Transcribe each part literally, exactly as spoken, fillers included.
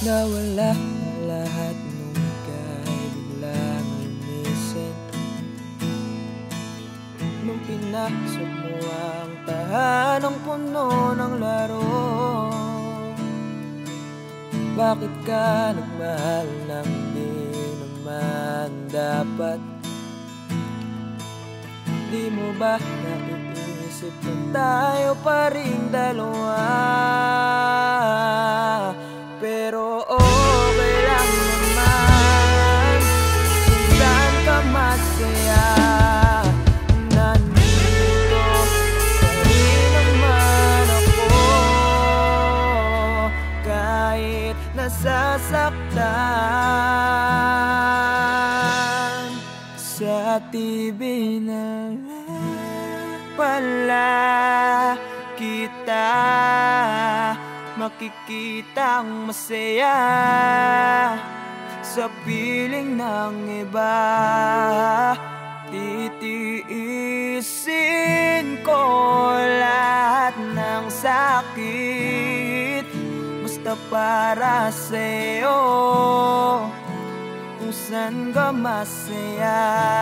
Nawala ang lahat nung ika'y biglang lumisin. Nung pinasok mo ang tahanang puno ng laro, bakit ka nagmahal nang di naman dapat? Di mo ba naiisip na tayo pa ring dalawa? Pero okay lang naman kung saan ka masaya. Nandito pa rin naman ako, kahit nasasaktan. Sa T V na pala kita makikitang masaya sa piling ng iba. Titiisin ko lahat ng sakit basta para sa'yo, kung saan ka masaya.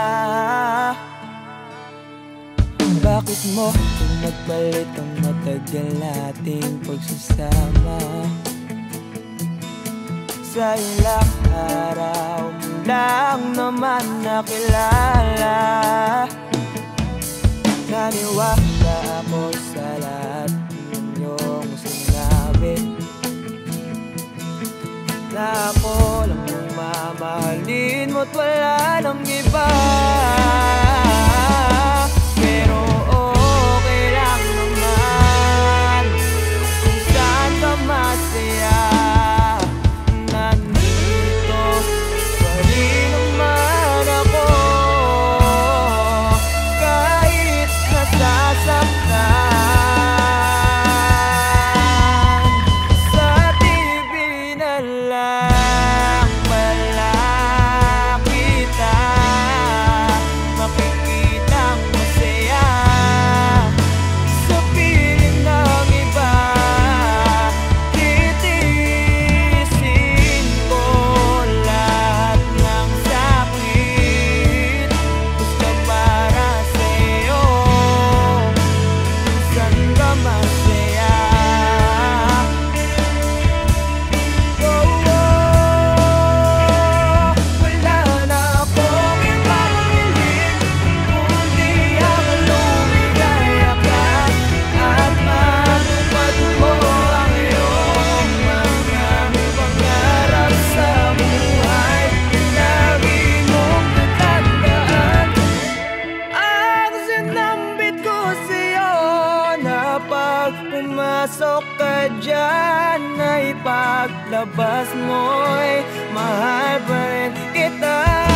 Bakit mo kung nagpalit ang matagal nating pagsasama? Sa ilang araw mo lang naman nakilala. Naniwala ako sa lahat ng iyong sinabi, na ako lang ang mamahalin mo't wala nang iba. Pero okay lang naman kung saan ka masaya. Nandito pa rin naman ako, kahit nasasaktan. Sa T V na lang pala kita makikitang masaya sa piling ng iba. Titiisin ko lahat ng sakit basta para sa'yo, kung saan ka masaya. Oh, oh, wala na akong ibang hiling kundi ang lumigaya ka at matupad mo ang iyong mga pangarap sa buhay. Lagi mong tatandaan ang sinambit ko sa'yo, na pag pumasok ka dyan ay paglabas mo'y mahal pa rin kita.